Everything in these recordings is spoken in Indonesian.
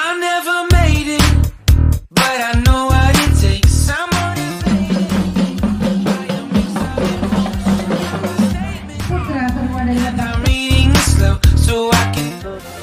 I never made it, but I know what it takes. I'm motivated by a mix of emotions. I'm reading it slow so I can.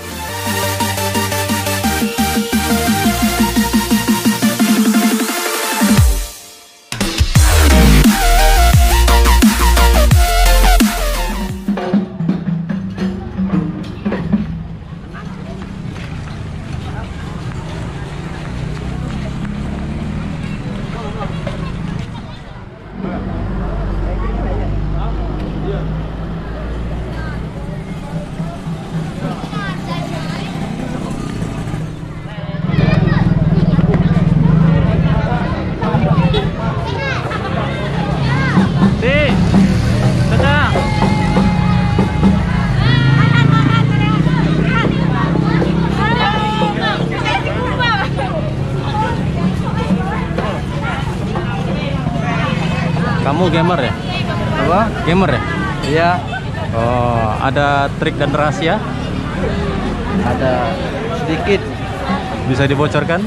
Kamu gamer ya? Apa? Gamer ya? Iya, Oh, ada trik dan rahasia? ada sedikit. Bisa dibocorkan?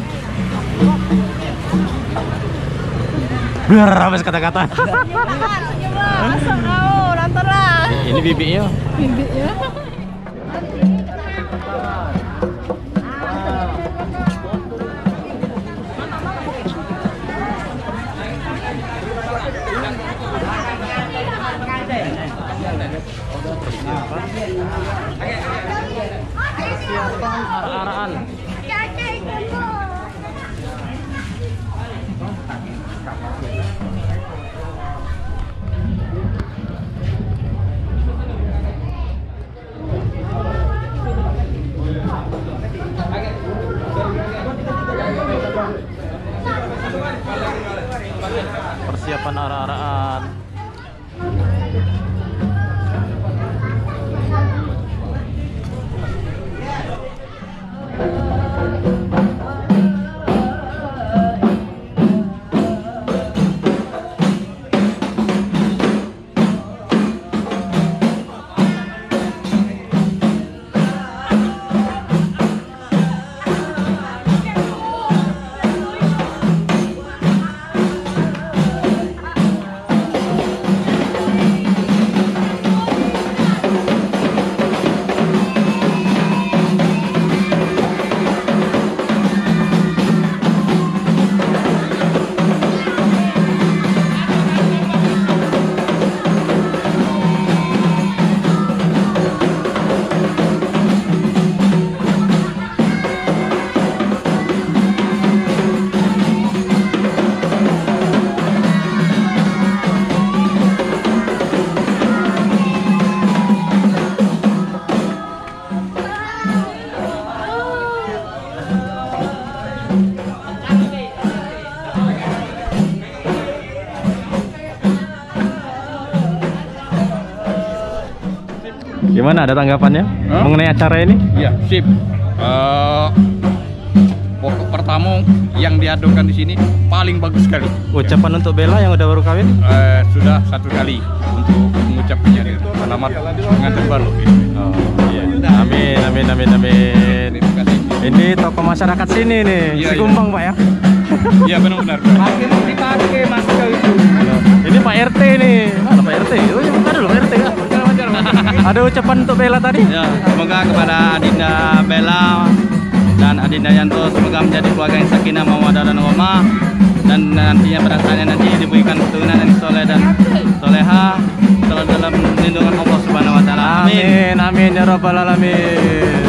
Biar habis kata-kata. Asal kau nonton lah. Ini bibinya. Bibitnya. Persiapan arah-arahan. Persiapan arah-arahan. Gimana, ada tanggapannya mengenai acara ini? Iya, sip. Pokok pertama yang diadukan di sini paling bagus sekali. Ucapan untuk Bella yang udah baru kawin? Sudah 1 kali untuk mengucapkannya. Selamat pengantin baru. Oh, iya. Amin, amin, amin, amin. Terima kasih. Ini tokoh masyarakat sini nih, Iya, Sikumbang Pak ya? Iya benar-benar. Dipakai masker itu. Ini Pak RT nih. Mana Pak RT? Oh, ya, bentar dulu Pak RT ya. Ada ucapan untuk Bella tadi? Ya, semoga kepada Adinda Bella dan Adinda Yanto semoga menjadi keluarga yang sakinah mawaddah dan warahmah, dan nantinya pada saatnya nanti diberikan keturunan yang soleh dan soleha selalu dalam lindungan Allah Subhanahu wa taala. Amin. Amin, amin ya rabbal alamin.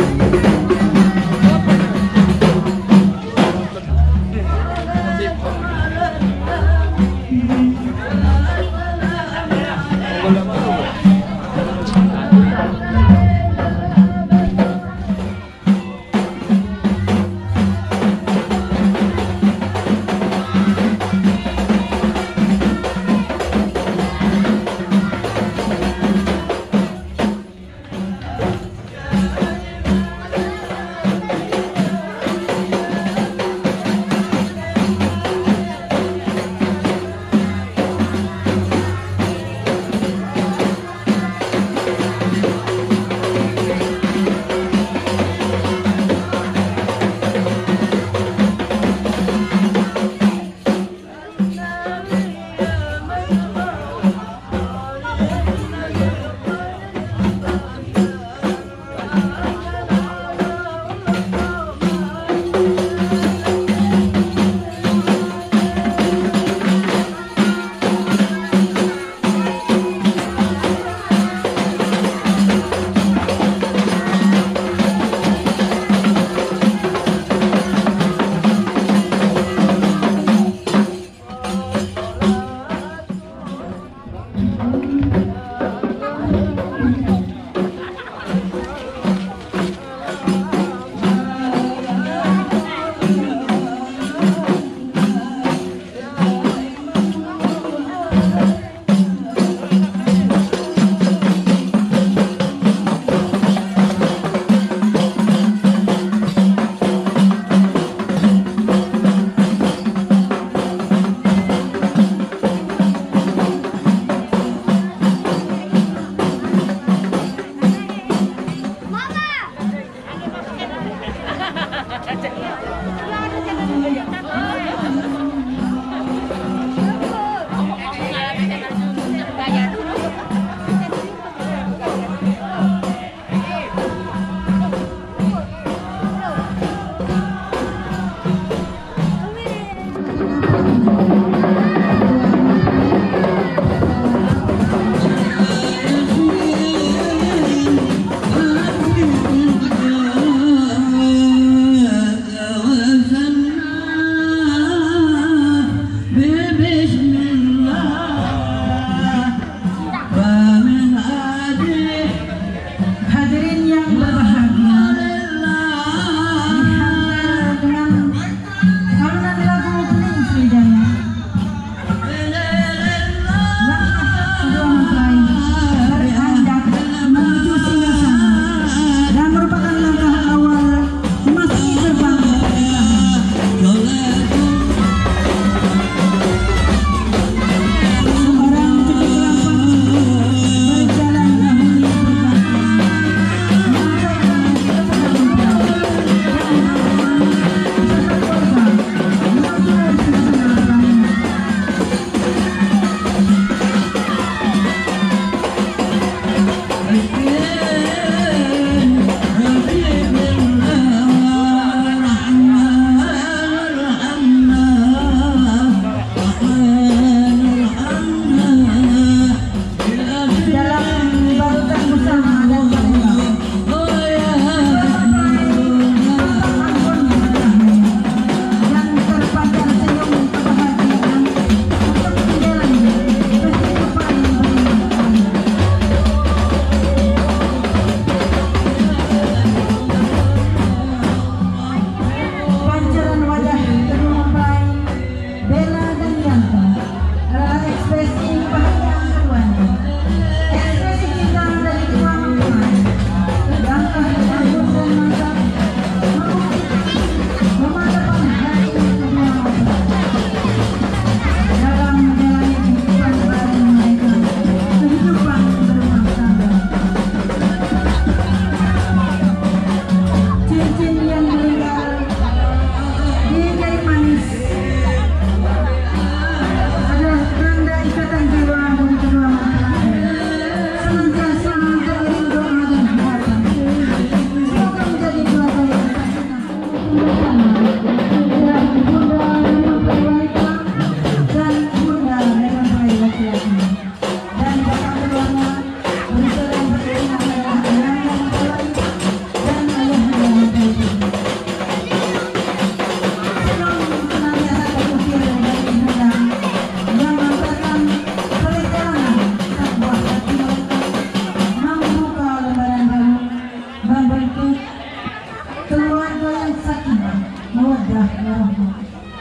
sakinah, mawaddah, warahmah.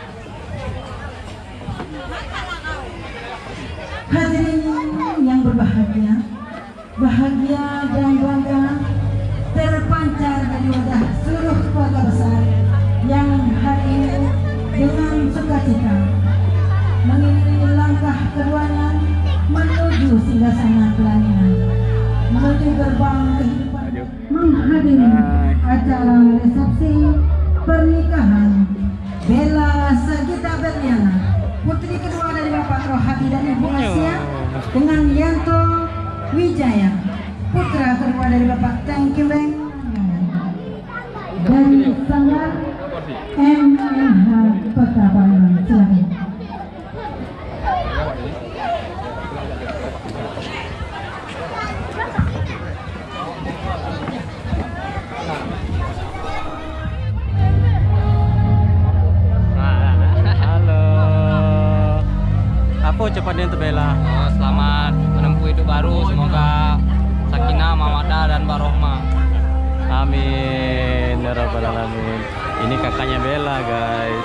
Hadirin yang berbahagia, bahagia dan bangga terpancar dari wajah seluruh keluarga besar yang hari ini dengan sukacita mengiringi langkah keduanya menuju singgasana pelaminan, menuju gerbang kehidupan, menghadiri acara resepsi pernikahan Bella Sagita Berliana, putri kedua dari Bapak Rohadi dan Ibu Asia, dengan Yanto Wijaya, putra kedua dari Bapak Tengki Weng dari Sanggar MNH Kota Palembang. Silakan. Apa ucapannya untuk Bella? Selamat menempuh hidup baru, semoga sakinah, mawaddah dan warohmah. Amin ya rabbal alamin. Ini kakaknya Bella, guys.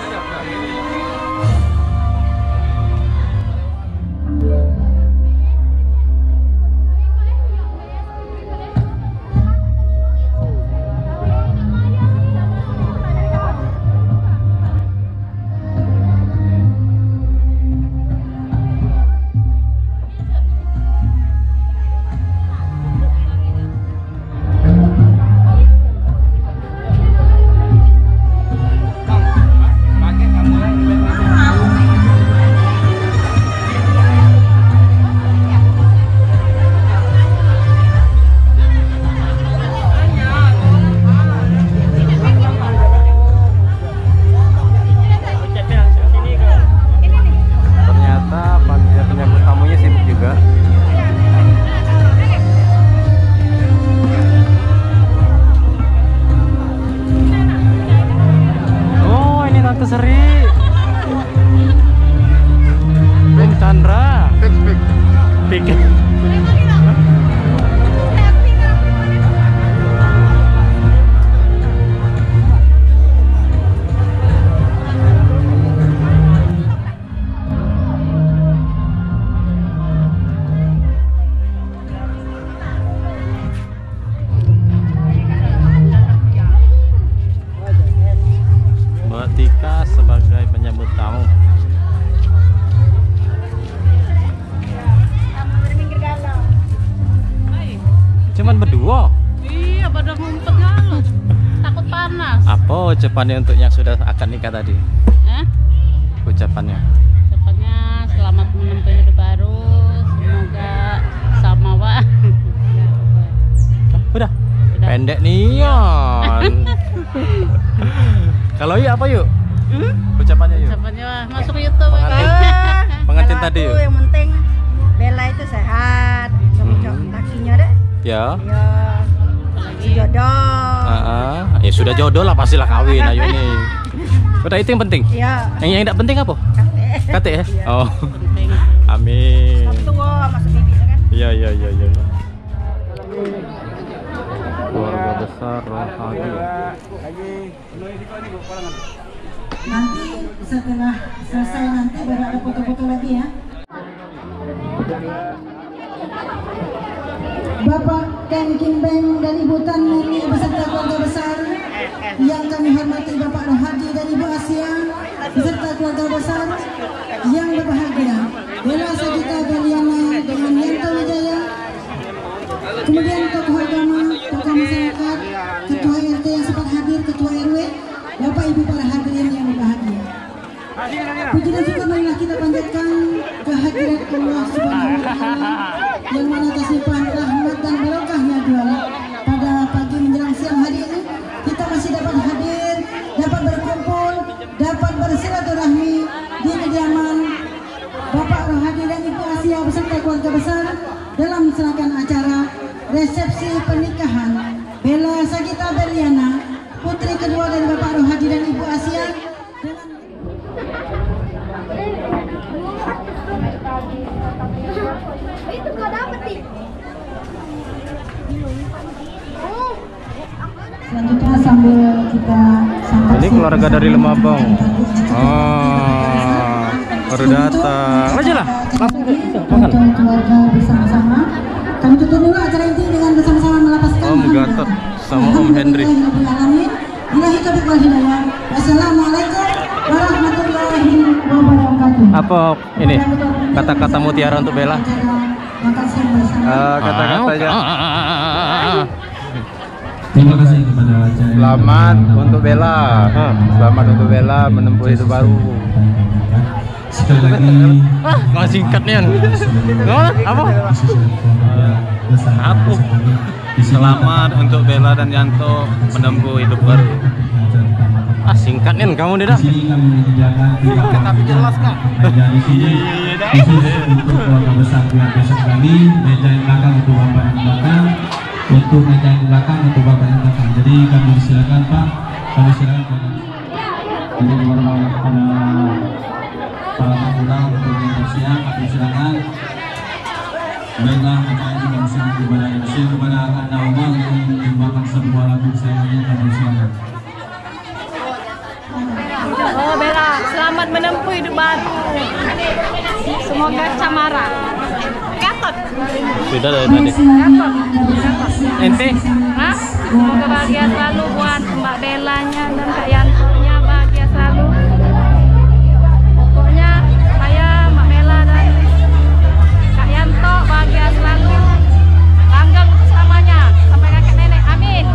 Tika sebagai penyambut tamu. Cuman berdua. Iya, pada ngumpet galau. Takut panas. Apa ucapannya untuk yang sudah akan nikah tadi? Ucapannya? Ucapannya selamat menempuh hidup baru, semoga sama Pak. Udah. Pendek nian. Kalau iya apa yuk? Ucapannya yuk. Ucapannya masuk YouTube. Pengantin tadi yuk. Yang penting Bella itu sehat, lakinya deh. Ya. Ya, jodoh. Ya sudah jodoh lah, pastilah kawin. Ayo nih. Udah itu yang penting. Iya. Yang tidak penting apa? Kate ya. Ya, Oh. penting. Amin. Tua masuk bibit kan. Iya. Keluarga besar Rohadi. Nanti setelah selesai nanti baru ada foto-foto lagi ya. Bapak Ken Kim Beng dan Ibu Tan Mary beserta keluarga besar yang kami hormati, Bapak Rohadi dan Ibu Asia beserta keluarga besar yang berbahagia, Bella Sagita Berliana dengan Yanto Wijaya, kemudian tokoh agama, tokoh masyarakat, ketua RT yang sempat hadir, ketua RW, Bapak Ibu para hadirin yang berbahagia. Puji dan syukur marilah kita panjatkan kehadiran Allah Subhanahu wa Ta'ala yang mana tersimpan rahmat dan barokahnya juara. Pada pagi menjelang siang hari ini kita masih dapat hadir, dapat berkumpul, dapat bersilaturahmi di kediaman Bapak Rohadi dan Ibu Asia beserta keluarga besar dalam melaksanakan acara resepsi pernikahan Bella Sagita Berliana, putri kedua dari Bapak Rohadi dan Ibu Asia, dengan Itu kau dapat nih. selanjutnya sambil kita sampai Ini keluarga dari Lemabang. Oh, baru datang. Aja lah, langsung makan. Keluarga bersama-sama. Kami tutup dulu acara ini dengan bersama-sama melapaskan. Om Gatot sama Om Hendrik. Wassalamualaikum warahmatullahi wabarakatuh. Apa ini kata-kata mutiara untuk Bella? Kata-katanya. Terima kasih kepada Selamat untuk Bella. Selamat untuk Bella menempuh hidup baru. sekali lagi. Nggak singkat nih. Apa? Aku. Selamat untuk Bella dan Yanto menempuh hidup baru. Singkat nih kamu tidak? Tapi jelas kak. Meja di sini khusus untuk keluarga besar keluarga sekali. Meja yang belakang untuk bapak yang belakang. Untuk meja yang belakang untuk bapak yang belakang. Jadi kami silakan Pak. Kami silakan. Jadi kepada para tamu untuk yang bersiap, kami silakan. Baiklah, acara ini kami silakan kepada MC kepada Anda Umar yang menyumbangkan sebuah lagu kesayangannya, kami silakan. Oh Bella, selamat menempuh hidup baru. Semoga Camara. Gatot. Sudah dari tadi. Gatot. Ente? Hah? Semoga bahagia selalu buat Mbak Bellanya dan Kak Yanto-nya, bahagia selalu. Pokoknya saya Mbak Bella dan Kak Yanto bahagia selalu. Langgeng untuk selamanya sampai kakek nenek. Amin.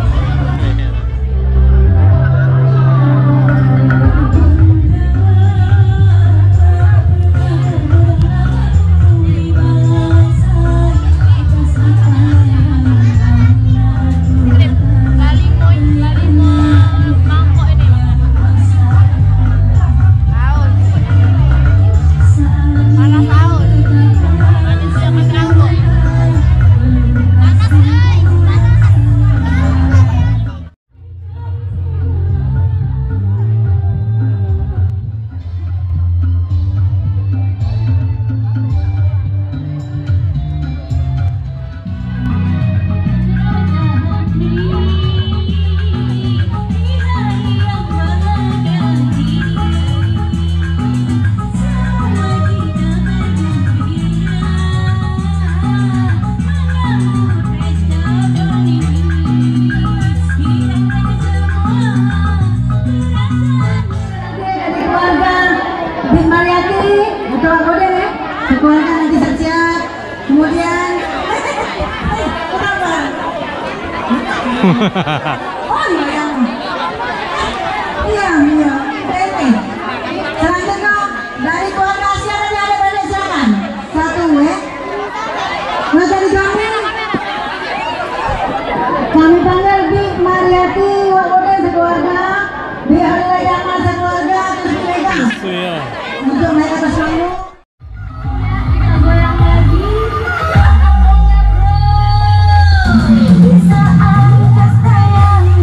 Keluarga nanti siap-siap, kemudian oh iya, selanjutnya dari keluarga Asia tadi ada banyak, silakan satu nggak jadi kami panggil Bi Mariati Wakode sekeluarga, Bi Alayama sekeluarga, terus dipegang untuk mereka bersama. Saat kasta yang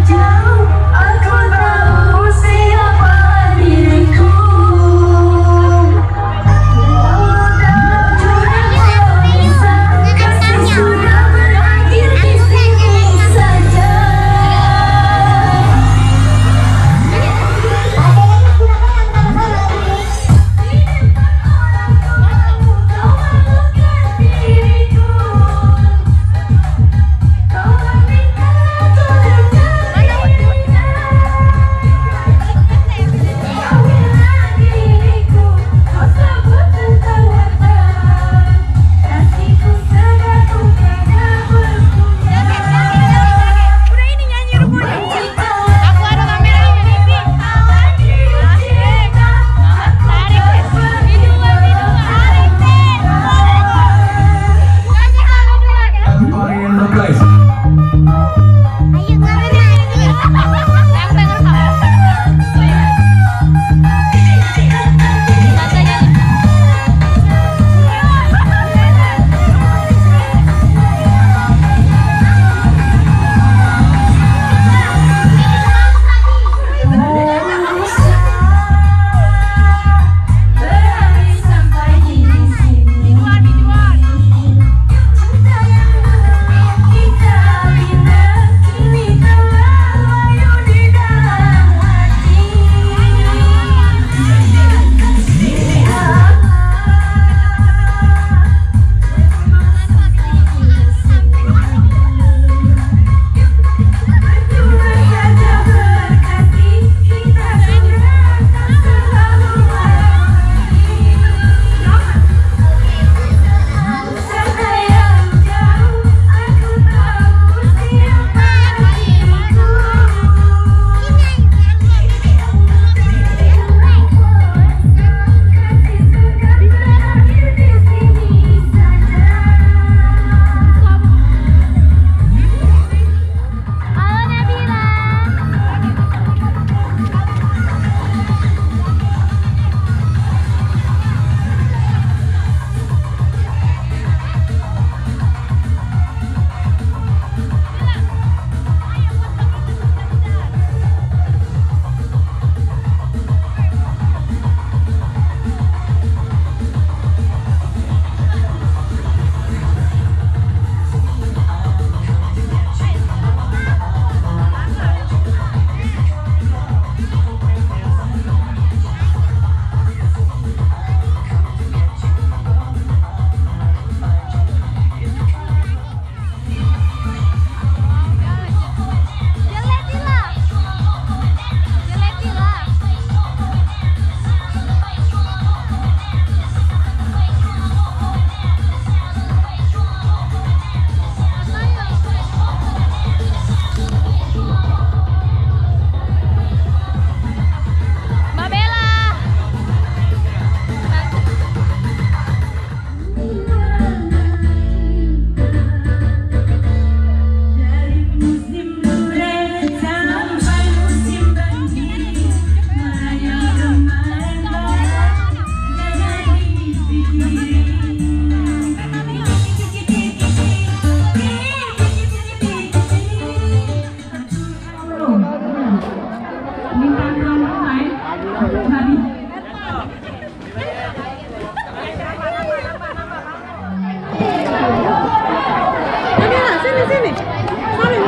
Sini. Salim.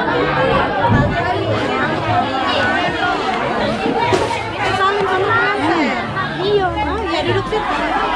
Salim sama Asep. Iya. Oh, ya duduk situ.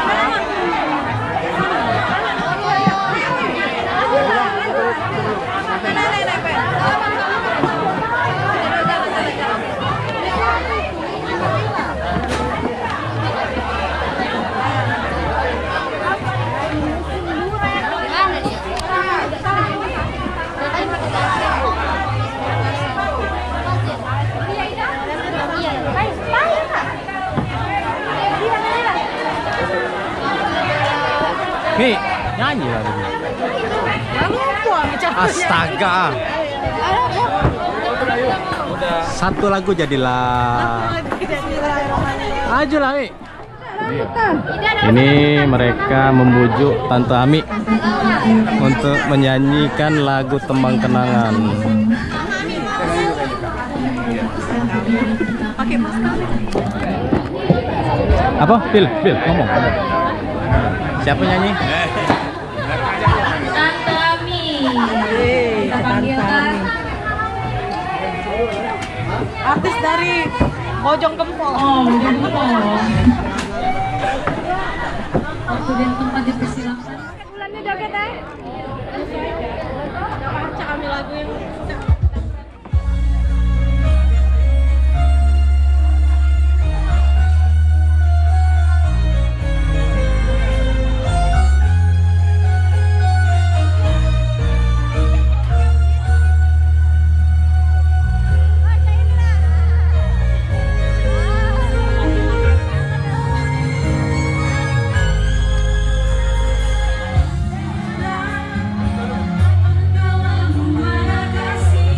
Nih, nyanyi lah tadi. Astaga. Satu lagu jadilah. Aja lah, Mi. Ini mereka membujuk Tante Ami untuk menyanyikan lagu Tembang Kenangan. Apa? Bil, ngomong. Siapa nyanyi? Tante Ami. Kita panggilkan Artis dari Bojong Gempol. Bojong Gempol. Waktu dan tempat dipersilakan. Bulannya joget baca kami lagu yang Dalam kau mana kasih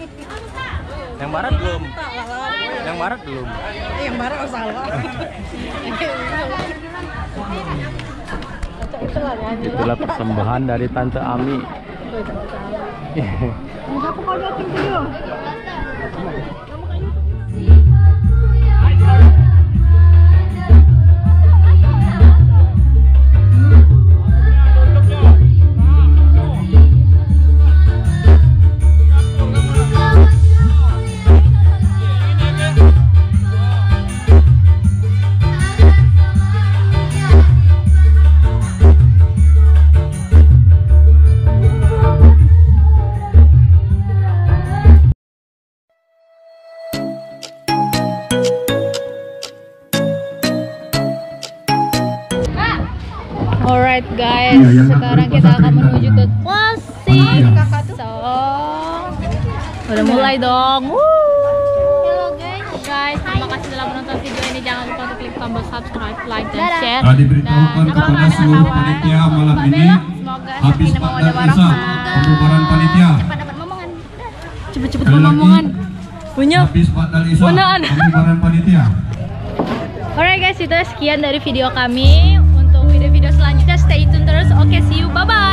Yang barat belum. Yang barat belum. Yang barat salah. Itulah persembahan dari Tante Ami. Alright guys, sekarang kita akan menuju ke closing. So, udah mulai dong. Hello guys, terima kasih telah menonton video ini. Jangan lupa untuk klik tombol subscribe, like, dan share. Diberitahukan kepada seluruh panitia malam ini habis Pak Darisa pembubaran panitia. Cepet-cepet ngomongan. Punya. Habis Pak Darisa pembubaran panitia. Alright guys, itu sekian dari video kami. Untuk video-video selanjutnya stay tune terus. Oke, see you, bye bye.